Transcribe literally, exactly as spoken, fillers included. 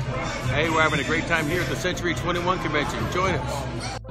Hey, we're having a great time here at the Century twenty-one Convention. Join us.